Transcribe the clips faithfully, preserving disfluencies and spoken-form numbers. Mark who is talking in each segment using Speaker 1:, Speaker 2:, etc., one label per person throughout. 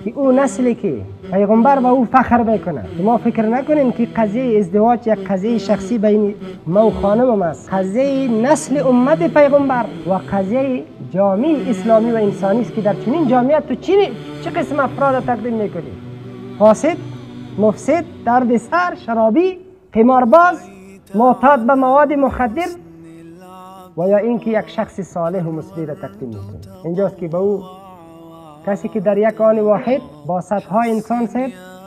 Speaker 1: که او نسلی که پیغمبر به او فخر میکنه. ما فکر نکنیم که قضیه ازدواج یک قضیه شخصی بین ما و خانمم است. قضیه نسل امت پیغمبر و قضیه جامعه اسلامی و انسانی است که در چنین جامعه تو چی چه قسم افراد تقدیم میکنی؟ فاسد، مفسد، دردسر، شرابی، قمارباز، معتاد به مواد مخدر، و یا اینکه یک شخص صالح و مصلح را تقدیم میکنی. اینجاست که به او کسی که در یک آن واحد با صدها انسان سر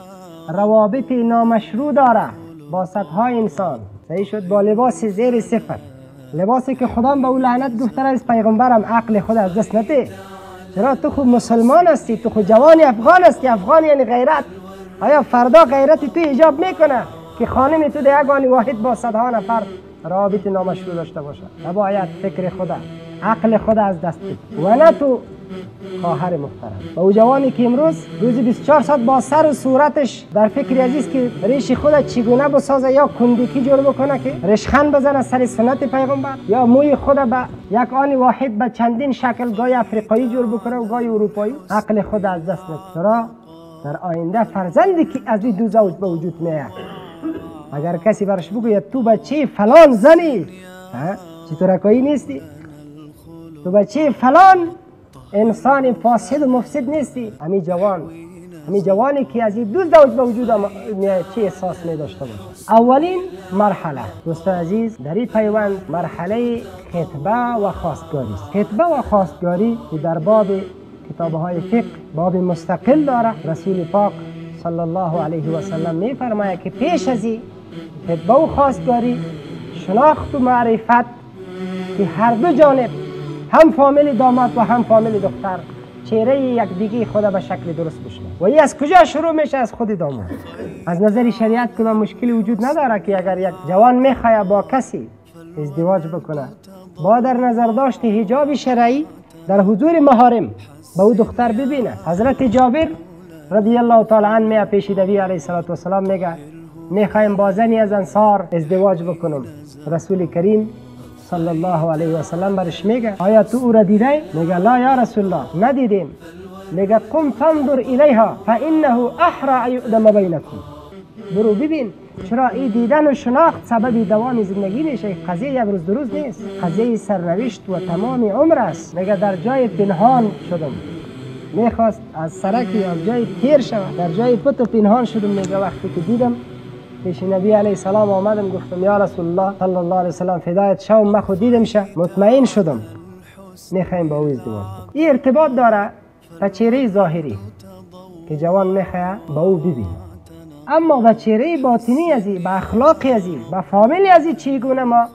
Speaker 1: روابط نامشروع داره، با صدها انسان صحیح شد، با لباس زیر صفر، لباسی که خدا به او لعنت گفته است، پیغمبرم عقل خود از دست نده. چرا تو خود مسلمان هستی، تو خود جوان افغان هستی، افغان یعنی غیرت. آیا فردا غیرت تو ایجاب میکنه که خانم تو در یک آن واحد با صدها نفر روابط نامشروع داشته باشه؟ نباید فکر خدا، عقل خود از دست بده و نه تو خواهر محترم. و او جوانی که امروز روزی بیست و چهار ساعت با سر و صورتش در فکر عزیز که ریش خود چگونه بسازه، یا کندکی جور بکنه که ریشخند بزنه سر سنت پیغمبر، یا موی خود به یک آن واحد به چندین شکل، گای افریقایی جور بکنه و گای اروپایی. عقل خود از دست نده. چرا در آینده فرزندی که از این دو زوج به وجود میاد، اگر کسی برش بگوید تو بچه فلان زنی، چطور کوئی نیستی، تو بچه فلان انسان فاسد و مفسد نیستی، همین جوان همین جوانی که از این دو زوج به وجود میاد چه احساس می داشته باشه؟ اولین مرحله دوستان عزیز در این پیوند مرحله خطبه و خواستگاری است. خطبه و خواستگاری که در باب کتاب‌های فقه باب مستقل داره. رسول پاک صلی الله علیه و سلم می فرماید که پیش از این خطبه و خواستگاری شناخت و معرفت که هر دو جانب، هم فامیل داماد و هم فامیل دختر، چهره یک دیگه خدا به شکل درست بشنه. و این از کجا شروع میشه؟ از خود داماد. از نظر شریعت کدام مشکلی وجود نداره که اگر یک جوان میخواد با کسی ازدواج بکنه، با در نظر داشت حجاب شرعی در حضور محارم به او دختر ببینه. حضرت جابر رضی الله تعالی عنه می پیش نبی علیه السلام میگه میخوایم با زنی از انصار ازدواج بکنم. رسول کریم صلی الله علیه و سلم برش میگه آیا تو او را دیدی؟ میگه لا یا رسول الله ندیدیم. میگه قم فانظر الیها فانه احرى یؤدم بینکم. برو ببین، چرا این دیدن و شناخت سبب دوام زندگی میشه. قضیه یک روز دو روز نیست، قضیه سرنوشت و تمام عمر است. میگه در جای پنهان شدم، میخواست از سرکی از جای تیر شود، در جای پت پنهان شدم. میگه وقتی که دیدم پیش نبی علیه السلام آمدم گفتم یا رسول الله صلی الله علیه وسلم فدایت شوم، من خود دیدم شه مطمئن شدم میخوایم با او ازدواج کنیم. این ارتباط داره به چهره ظاهری که جوان میخواد با او ببینه، اما به چهره باطنی ازی، به اخلاق ازی، به فامیل ازی چگونه ما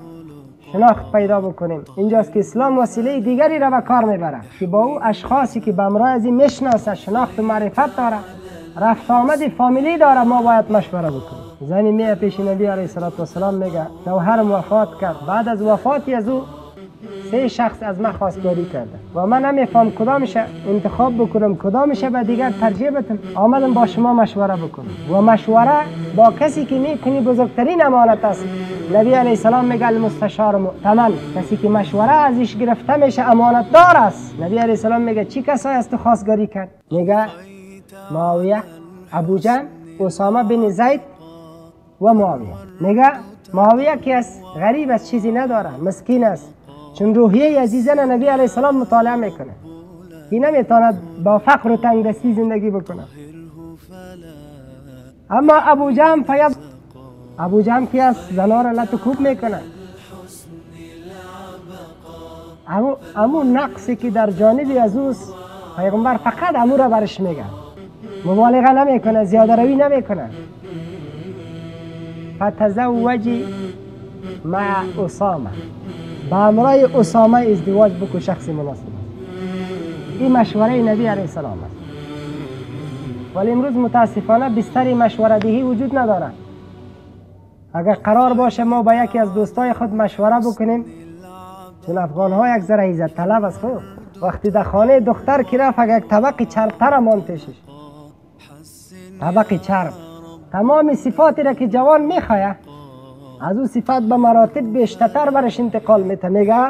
Speaker 1: شناخت پیدا بکنیم. اینجاست که اسلام وسیله دیگری را به کار میبره که با او اشخاصی که به امرای ازی میشناسه، شناخت و معرفت داره، رفت آمد فامیلی داره، ما باید مشوره بکنیم. زنی میه پیش نبی علیه السلام میگه شوهرم وفات کرد، بعد از وفاتی از او سه شخص از من خواستگاری کرده و من نمیفهم کدامش انتخاب بکنم، کدامش به دیگر ترجیح بدم. آمدم با شما مشوره بکنم و مشوره با کسی که میکنی بزرگترین امانت است. نبی علیه السلام میگه المستشار مؤتمن، کسی که مشوره ازش گرفته میشه امانت دار است. نبی علیه السلام میگه چی کسایی است خواستگاری کرد؟ میگه معاویه، ابوجهل، اسامه بن زید و معاویه. میگه معاویه که است غریب است، چیزی نداره، مسکین است، چون روحیه عزیزان نبی علیه السلام مطالعه میکنه، این نمیتواند با فقر و تنگدستی زندگی بکنه. اما ابو جهم فیض، ابو جهم که است زنا را لط و کوب میکنه. امو, امو نقصی که در جانب از اوست پیغمبر فقط امو را برش میگه، مبالغه نمیکنه، زیاده روی نمیکنه. فتزوجی مع اسامه، با امرای اسامه ازدواج بکو، شخص مناسب است. این مشوره نبی علیه السلام است. ولی امروز متاسفانه بستر مشوره دهی وجود نداره. اگر قرار باشه ما با یکی از دوستای خود مشوره بکنیم، چون افغان ها یک ذره عزت طلب است، خب وقتی در خانه دختر که رفت اگر یک طبق چرب تر مان پیشش، طبق چرب، تمام صفاتی را که جوان میخواه از او صفات به مراتب بیشتر برش انتقال میته. میگه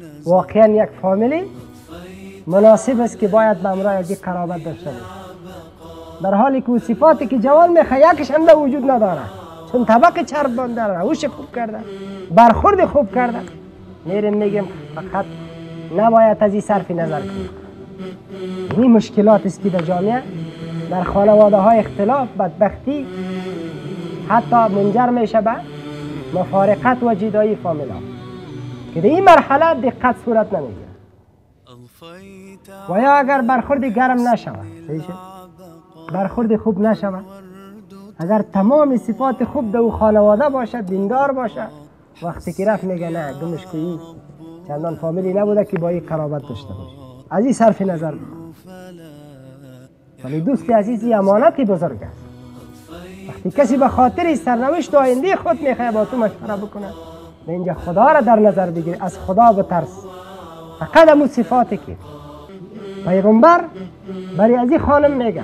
Speaker 1: واقعا یک فامیلی مناسب است که باید به امرای از قرابت داشته باشه. در حالی که صفاتی که جوان میخواه یکش هم در وجود نداره، چون طبق چرب داره، روش خوب کرده، برخورد خوب کرده. میریم میگیم فقط نباید از این صرف نظر کنیم. این مشکلات است که در جامعه، در خانواده های اختلاف، بدبختی حتی منجر میشه به مفارقت و جدایی فامیلا که در این مرحله دقت صورت نمیگیره. و یا اگر برخورد گرم نشود، برخورد خوب نشود، اگر تمام صفات خوب در خانواده باشه، دیندار باشه، وقتی که رفت میگه نه گمش کویی چندان فامیلی نبوده که با این قرابت داشته باشه، از این صرف نظر بکن. ولی دوستی عزیزی امانتی بزرگ است. وقتی کسی به خاطر سرنوشت آینده خود میخواد با تو مشوره بکنه، به اینجا خدا را در نظر بگیر، از خدا بترس. فقط همون صفاتی که پیغمبر برای از این خانم میگه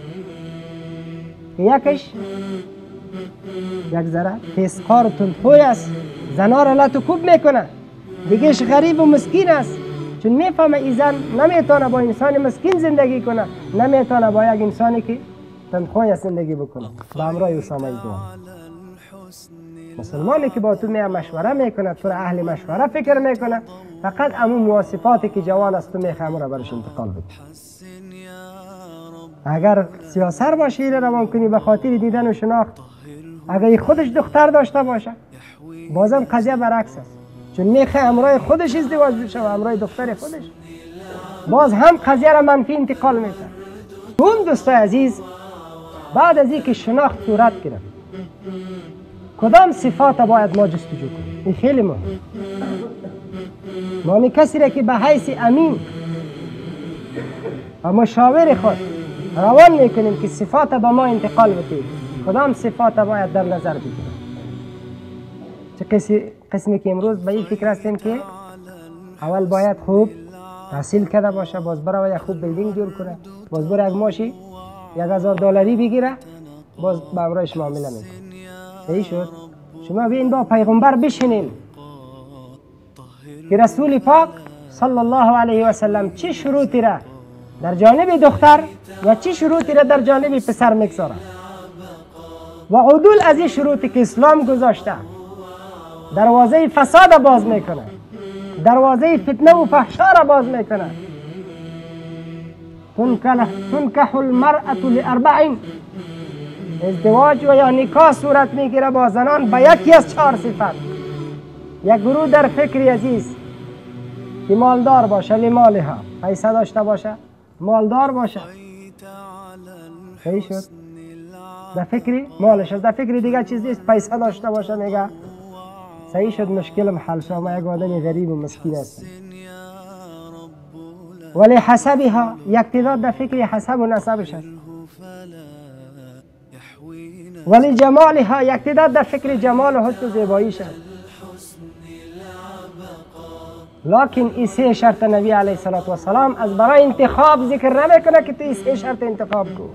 Speaker 1: که یکش یک ذره تیزکار و تندخوی است، زنا را لط و کوب میکنه. دیگهش غریب و مسکین است، چون میفهمه این زن نمیتونه با انسان مسکین زندگی کنه، نمیتونه با یک انسانی که تندخوی زندگی بکنه. با همراه اسامه دوام مسلمانی که با تو می مشوره میکنه، تو را اهل مشوره فکر میکنه، فقط همون مواصفاتی که جوان است تو میخواه را برش انتقال بده. اگر سیاسر باشی را روان کنی به خاطر دیدن و شناخت، اگر خودش دختر داشته باشه بازم قضیه برعکس است، چون میخواه همراه خودش ازدواج بشه و همراه دختر خودش، باز هم قضیه را منفی انتقال میده. اون دوستای عزیز، بعد از اینکه شناخت صورت گرفت، کدام صفات باید ما جستجو کنیم؟ این خیلی مهم. ما می کسی را که به حیث امین و مشاور خود روان میکنیم که صفات به ما انتقال بده، کدام صفات باید در نظر بگیریم؟ چه قسمی, قسمی که امروز به این فکر هستیم که اول باید خوب تحصیل کرده باشه، باز برای یک خوب بیلدینگ جور کنه، باز برای یک ماشی یک هزار دلاری بگیره، باز با امرایش معامله میکنه. صحیح شد؟ شما بین با پیغمبر بشینین که رسول پاک صلی الله علیه و سلم چه شروطی را در جانب دختر و چه شروطی را در جانب پسر میگذاره و عدول از این شروطی که اسلام گذاشته دروازه فساد باز میکنه، دروازه فتنه و فحشا را باز میکنه. تنکح المرأة لاربع، ازدواج و یا نکاح صورت میگیره با زنان به یکی از چهار صفت. یک گروه در فکری عزیز که مالدار باشه، لمالها، پیسه داشته باشه، مالدار باشه. صحیح شد؟ در فکری مالش است، در فکری دیگه چیز نیست، پیسه داشته باشه میگه صحیح شد، مشکلم حل شد، ما یک آدمی غریب و مسکین هستم. ولی حسبها، یک تعداد در فکری حسب و نسبش است. ولی جمالها، یک تعداد در فکر جمال و حسن و زیباییش است. لکن این سه شرط نبی علیه السلام از برای انتخاب ذکر نمیکنه که تو این سه شرط انتخاب کو.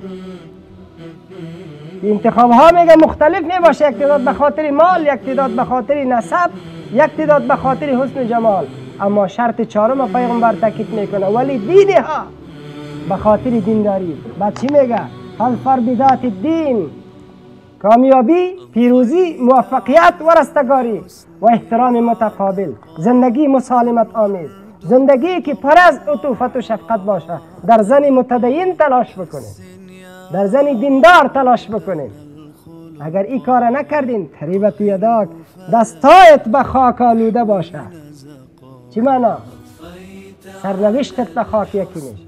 Speaker 1: انتخاب ها میگه مختلف می باشه، یک تعداد به خاطر مال، یک تعداد به خاطر نسب، یک تعداد به خاطر حسن و جمال. اما شرط چهارم پیغمبر تاکید میکنه ولی دینها، به خاطر دینداری. بعد چی میگه؟ الفر بذات الدین، کامیابی، پیروزی، موفقیت و رستگاری و احترام متقابل، زندگی مسالمت آمیز، زندگی که پر از عطوفت و شفقت باشه. در زن متدین تلاش بکنید، در زن دیندار تلاش بکنید. اگر این کار نکردین تریبت یداک، دستایت به خاک آلوده باشه. چی معنا؟ سرنوشتت به خاک یکی میشه.